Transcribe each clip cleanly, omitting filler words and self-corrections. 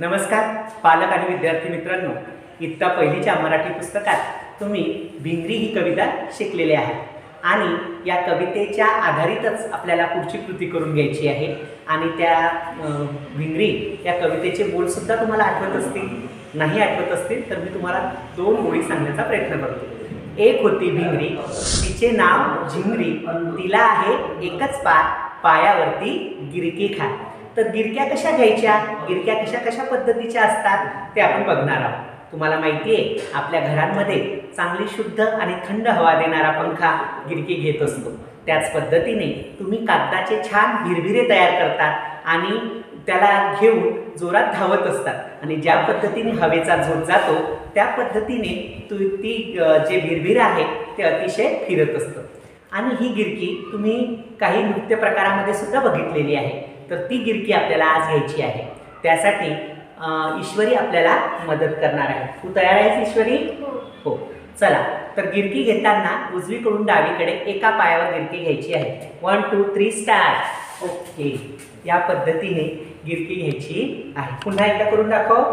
नमस्कार पालक आणि विद्यार्थी मित्रांनो, इत्ता पहिलीच्या मराठी पुस्तकात तुम्ही भिंगरी ही कविता शिकलेली आहे आणि या कवितेच्या आधारितच आपल्याला पुढची कृती करून घ्यायची आहे। आणि त्या भिंगरी या कवितेचे बोल सुद्धा तुम्हाला आठवत असतील, नाही आठवत असतील तर मी तुम्हाला दोन ओळी सांगण्याचा प्रयत्न करतो। एक होती भिंगरी, तिचे नाव झिंगरी, तिला आहे एकच पाय, पायावरती गिरकी खाय। तर गिरक्या कशा घ्यायच्या, गिरक्या कशा कशा पद्धतीच्या असतात ते आपण बघणार आहोत। तुम्हाला माहिती आहे आपल्या घरांमध्ये चांगली शुद्ध आणि थंड हवा देणारा पंखा गिरकी घेत असतो। त्याच पद्धतीने तुम्ही कागदाचे छान भिरभिरे तयार करतात आणि त्याला घेऊन जोरात धावत असतात आणि ज्या पद्धतीने हवेचा झोत जातो त्या पद्धतीने ती जे भिरभिर आहे ते अतिशय फिरत असतं। आणि ही गिरकी तुम्ही काही नृत्य प्रकारामध्ये सुद्धा बघितलेली आहे। तर ती गिरकी आपल्याला आज घ्यायची आहे। त्यासाठी ईश्वरी आपल्याला मदत करणार आहे। तू तयार आहेस ईश्वरी? हो, चला तर गिरकी घेताना उजवीकडून डावीकडे एका पायावर गिरकी घ्यायची आहे। 1 2 3 स्टार्ट। ओके, या पद्धतीने गिरकी घ्यायची आहे। पुन्हा एकदा करून दाखव।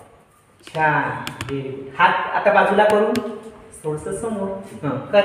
छान, हात आता बाजूला करून थोडंसं समोर कर।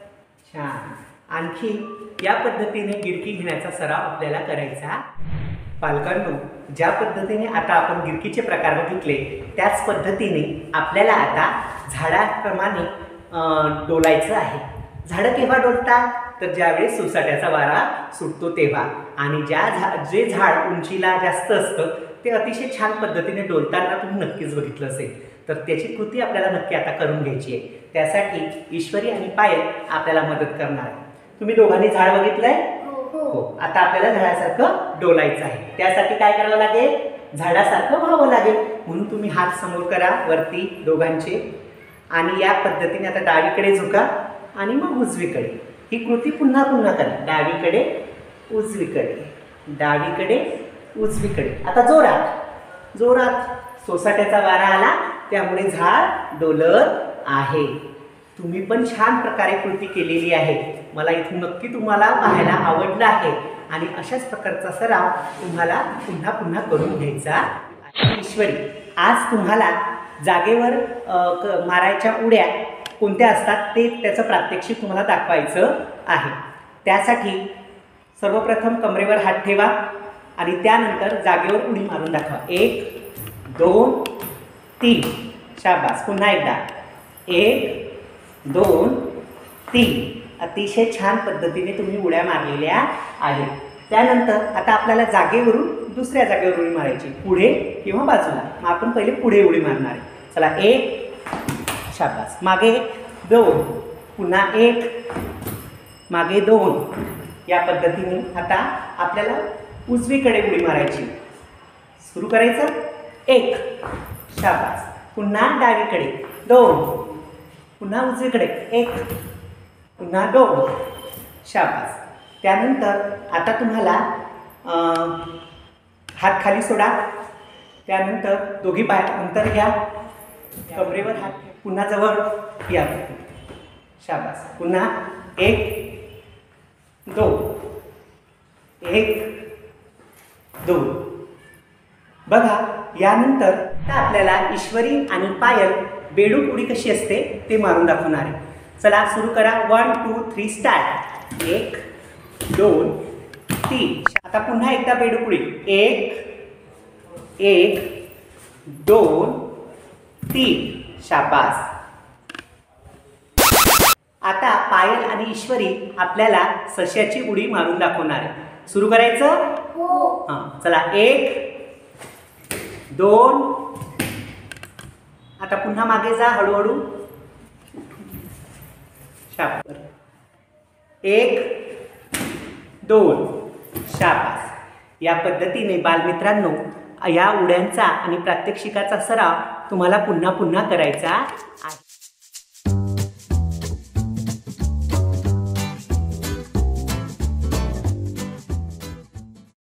छान, आणखी या पद्धतीने गिरकी घेण्याचा सराव आपल्याला करायचा। पालकांनो, ज्या पद्धतीने आता आपण गिरकीचे प्रकार बघितले त्याच पद्धतीने आपल्याला आता झाडाप्रमाणे डोलायचं आहे। झाडं केव्हा डोलतात तर ज्यावेळेस सोसाट्याचा वारा सुटतो तेव्हा। आणि जे झाड उंचीला जास्त असतं ते अतिशय छान पद्धतीने डोलताना तुम्ही नक्कीच बघितलं असेल। तर त्याची कृती आपल्याला नक्की आता करून घ्यायची आहे। त्यासाठी ईश्वरी आणि पायल आपल्याला मदत करणार आहे। तुम्ही दोघांनी झाड बघितलंय? हो, आता आपल्याला झाडासारखं डोलायचं आहे। त्यासाठी काय करावं लागेल? झाडासारखं व्हावं लागेल। म्हणून तुम्ही हात समोर करा वरती दोघांचे आणि या पद्धतीने आता डावीकडे झुका आणि मग उजवीकडे। ही कृती पुन्हा पुन्हा करा। डावीकडे उजवीकडे, डावीकडे उजवीकडे। आता जोरात जोरात। सोसाट्याचा वारा आला त्यामुळे झाड डोलत आहे। तुम्ही पण छान प्रकारे कृती केलेली आहे। मला इथून नक्की तुम्हाला पाहायला आवडलं आहे आणि अशाच प्रकारचा सराव तुम्हाला पुन्हा पुन्हा करून घ्यायचा। ईश्वरी, आज तुम्हाला जागेवर मारायच्या उड्या कोणत्या असतात ते त्याचं प्रात्यक्षिक तुम्हाला दाखवायचं आहे। त्यासाठी सर्वप्रथम कमरेवर हात ठेवा आणि त्यानंतर जागेवर उडी मारून दाखवा। 1 2 3। शाबास, पुन्हा एकदा 1 2 3। अतिशय छान पद्धतीने तुम्ही उड्या मारलेल्या आहेत। त्यानंतर आता आपल्याला जागेवरून दुसऱ्या जागेवर उडी मारायची, पुढे किंवा बाजूला। मग आपण पहिले पुढे उडी मारणार आहे। चला 1, शाबास, मागे 2, पुन्हा 1, मागे 2। या पद्धतीने आता आपल्याला उजवीकडे उडी मारायची। सुरू करायचं। 1, शाबास, पुन्हा डावीकडे 2, पुन्हा उजवीकडे 1, पुन्हा 2, शाबास। त्यानंतर आता तुम्हाला हात खाली सोडा। त्यानंतर दोघी पाय अंतर घ्या, कमरेवर हात, पुन्हा जवळ या। शाबास, पुन्हा 1 2 1 2। बघा, यानंतर आपल्याला ईश्वरी आणि पायल बेडूक उडी कशी असते ते मारून दाखवणार आहे। चला सुरू करा। 1 2 3 स्टार्ट। 1 2 3। आता पुन्हा एकदा बेडूक उडी। 1 1 2 3। शाबास। आता पायल आणि ईश्वरी आपल्याला सश्याची उडी मारून दाखवणार आहे। सुरू करायचं? हो। चला 1 2। आता पुन्हा मागे जा हळूहळू। 1 2। शाबास। या पद्धतीने बालमित्रांनो या उड्यांचा आणि प्रात्यक्षिकाचा सराव तुम्हाला पुन्हा पुन्हा करायचा आहे।